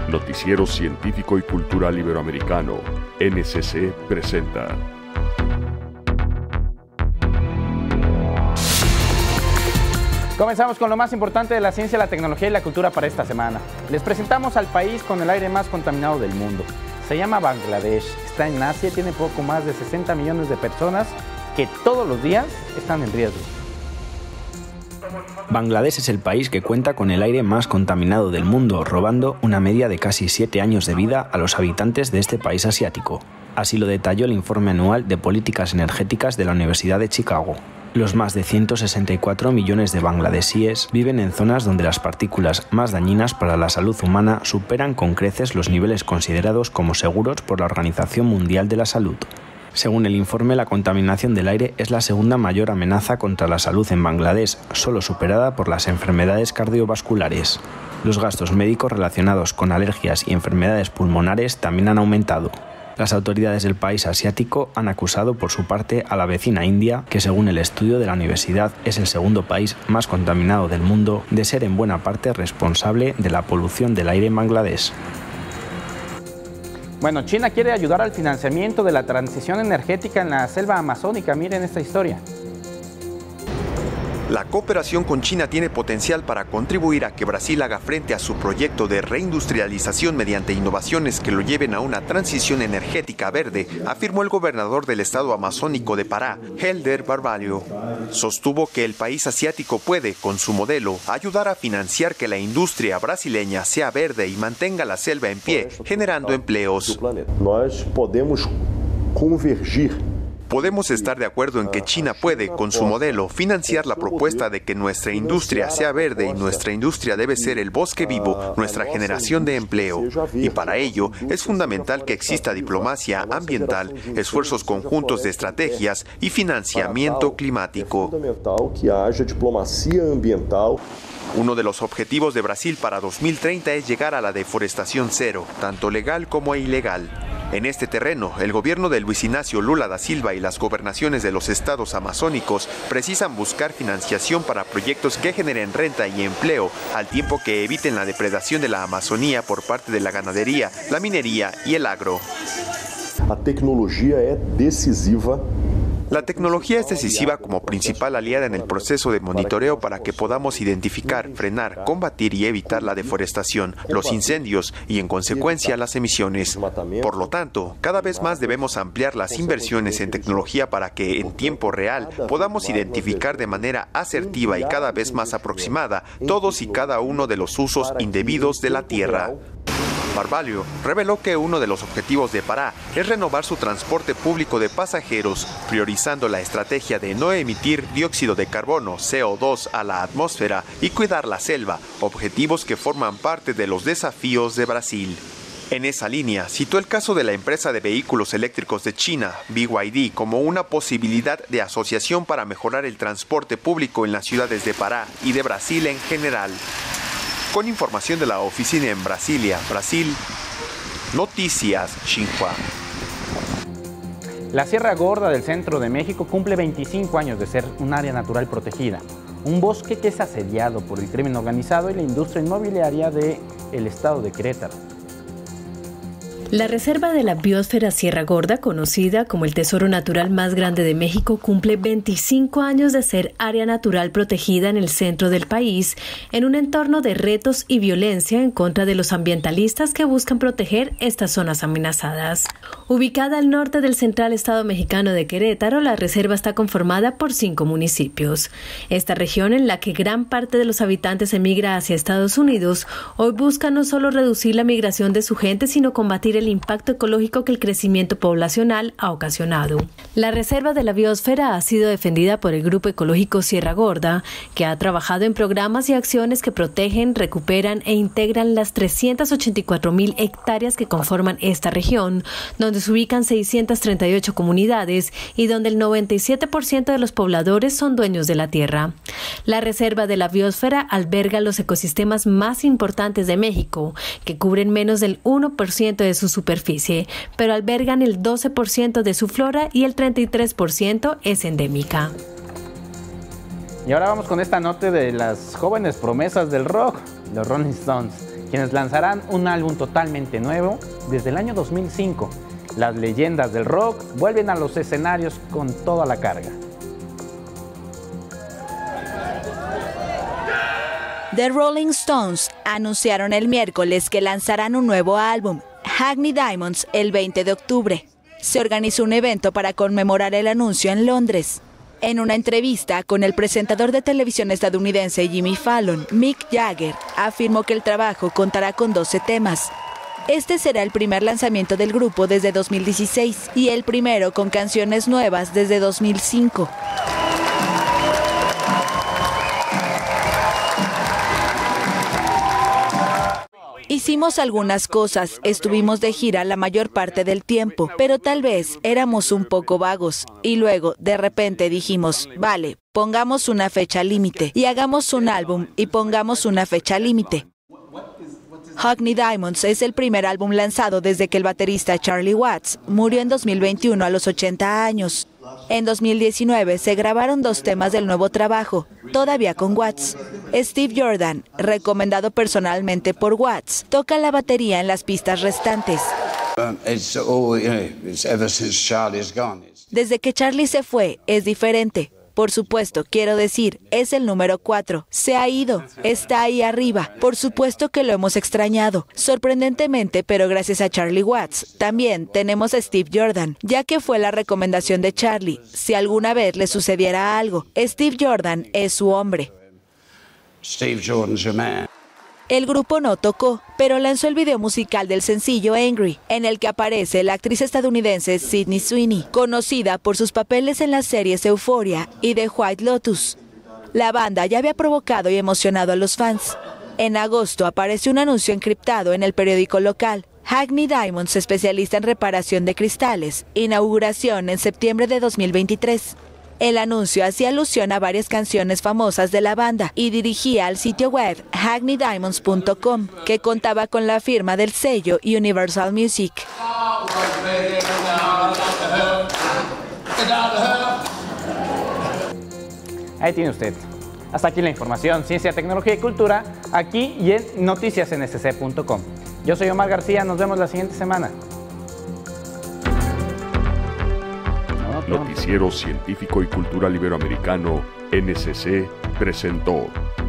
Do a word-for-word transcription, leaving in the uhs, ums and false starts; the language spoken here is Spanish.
Noticiero Científico y Cultural Iberoamericano, N C C, presenta. Comenzamos con lo más importante de la ciencia, la tecnología y la cultura para esta semana. Les presentamos al país con el aire más contaminado del mundo. Se llama Bangladesh, está en Asia y tiene poco más de sesenta millones de personas que todos los días están en riesgo. Bangladesh es el país que cuenta con el aire más contaminado del mundo, robando una media de casi siete años de vida a los habitantes de este país asiático. Así lo detalló el informe anual de políticas energéticas de la Universidad de Chicago. Los más de ciento sesenta y cuatro millones de bangladesíes viven en zonas donde las partículas más dañinas para la salud humana superan con creces los niveles considerados como seguros por la Organización Mundial de la Salud. Según el informe, la contaminación del aire es la segunda mayor amenaza contra la salud en Bangladesh, solo superada por las enfermedades cardiovasculares. Los gastos médicos relacionados con alergias y enfermedades pulmonares también han aumentado. Las autoridades del país asiático han acusado por su parte a la vecina India, que según el estudio de la universidad es el segundo país más contaminado del mundo, de ser en buena parte responsable de la polución del aire en Bangladesh. Bueno, China quiere ayudar al financiamiento de la transición energética en la selva amazónica. Miren esta historia. La cooperación con China tiene potencial para contribuir a que Brasil haga frente a su proyecto de reindustrialización mediante innovaciones que lo lleven a una transición energética verde, afirmó el gobernador del estado amazónico de Pará, Helder Barbalho. Sostuvo que el país asiático puede, con su modelo, ayudar a financiar que la industria brasileña sea verde y mantenga la selva en pie, generando empleos. Nós podemos convergir. Podemos estar de acuerdo en que China puede, con su modelo, financiar la propuesta de que nuestra industria sea verde y nuestra industria debe ser el bosque vivo, nuestra generación de empleo. Y para ello es fundamental que exista diplomacia ambiental, esfuerzos conjuntos de estrategias y financiamiento climático. Uno de los objetivos de Brasil para dos mil treinta es llegar a la deforestación cero, tanto legal como ilegal. En este terreno, el gobierno de Luis Ignacio Lula da Silva y las gobernaciones de los estados amazónicos precisan buscar financiación para proyectos que generen renta y empleo, al tiempo que eviten la depredación de la Amazonía por parte de la ganadería, la minería y el agro. La tecnología es decisiva. La tecnología es decisiva como principal aliada en el proceso de monitoreo para que podamos identificar, frenar, combatir y evitar la deforestación, los incendios y, en consecuencia, las emisiones. Por lo tanto, cada vez más debemos ampliar las inversiones en tecnología para que, en tiempo real, podamos identificar de manera asertiva y cada vez más aproximada todos y cada uno de los usos indebidos de la tierra. Barbalho reveló que uno de los objetivos de Pará es renovar su transporte público de pasajeros, priorizando la estrategia de no emitir dióxido de carbono, C O dos, a la atmósfera y cuidar la selva, objetivos que forman parte de los desafíos de Brasil. En esa línea, citó el caso de la empresa de vehículos eléctricos de China, B Y D, como una posibilidad de asociación para mejorar el transporte público en las ciudades de Pará y de Brasil en general. Con información de la oficina en Brasilia, Brasil, Noticias Xinhua. La Sierra Gorda del centro de México cumple veinticinco años de ser un área natural protegida. Un bosque que es asediado por el crimen organizado y la industria inmobiliaria del estado de Querétaro. La Reserva de la Biosfera Sierra Gorda, conocida como el tesoro natural más grande de México, cumple veinticinco años de ser área natural protegida en el centro del país, en un entorno de retos y violencia en contra de los ambientalistas que buscan proteger estas zonas amenazadas. Ubicada al norte del central estado mexicano de Querétaro, la reserva está conformada por cinco municipios. Esta región, en la que gran parte de los habitantes emigra hacia Estados Unidos, hoy busca no solo reducir la migración de su gente, sino combatir el impacto ecológico que el crecimiento poblacional ha ocasionado. La Reserva de la Biosfera ha sido defendida por el Grupo Ecológico Sierra Gorda, que ha trabajado en programas y acciones que protegen, recuperan e integran las trescientas ochenta y cuatro mil hectáreas que conforman esta región, donde se ubican seiscientas treinta y ocho comunidades y donde el noventa y siete por ciento de los pobladores son dueños de la tierra. La Reserva de la Biosfera alberga los ecosistemas más importantes de México, que cubren menos del uno por ciento de su superficie, pero albergan el doce por ciento de su flora y el treinta y tres por ciento es endémica. Y ahora vamos con esta nota de las jóvenes promesas del rock, los Rolling Stones. quienes lanzarán un álbum totalmente nuevo desde el año dos mil cinco. Las leyendas del rock vuelven a los escenarios con toda la carga. The Rolling Stones anunciaron el miércoles que lanzarán un nuevo álbum, Hackney Diamonds, el veinte de octubre. Se organizó un evento para conmemorar el anuncio en Londres. En una entrevista con el presentador de televisión estadounidense Jimmy Fallon, Mick Jagger afirmó que el trabajo contará con doce temas. Este será el primer lanzamiento del grupo desde dos mil dieciséis y el primero con canciones nuevas desde dos mil cinco. Hicimos algunas cosas, estuvimos de gira la mayor parte del tiempo, pero tal vez éramos un poco vagos. Y luego, de repente dijimos, vale, pongamos una fecha límite y hagamos un álbum y pongamos una fecha límite. Hackney Diamonds es el primer álbum lanzado desde que el baterista Charlie Watts murió en dos mil veintiuno a los ochenta años. En dos mil diecinueve se grabaron dos temas del nuevo trabajo, todavía con Watts. Steve Jordan, recomendado personalmente por Watts, toca la batería en las pistas restantes. Desde que Charlie se fue, es diferente. Por supuesto, quiero decir, es el número cuatro. Se ha ido. Está ahí arriba. Por supuesto que lo hemos extrañado. Sorprendentemente, pero gracias a Charlie Watts, también tenemos a Steve Jordan, ya que fue la recomendación de Charlie. Si alguna vez le sucediera algo, Steve Jordan es su hombre. Steve Jordan's your man. El grupo no tocó, pero lanzó el video musical del sencillo Angry, en el que aparece la actriz estadounidense Sydney Sweeney, conocida por sus papeles en las series Euphoria y The White Lotus. La banda ya había provocado y emocionado a los fans. En agosto apareció un anuncio encriptado en el periódico local. Hackney Diamonds, especialista en reparación de cristales. Inauguración en septiembre de dos mil veintitrés. El anuncio hacía alusión a varias canciones famosas de la banda y dirigía al sitio web hackney diamonds punto com, que contaba con la firma del sello Universal Music. Ahí tiene usted. Hasta aquí la información, ciencia, tecnología y cultura, aquí y en noticias n s c punto com. Yo soy Omar García, nos vemos la siguiente semana. Noticiero Científico y Cultural Iberoamericano N S C presentó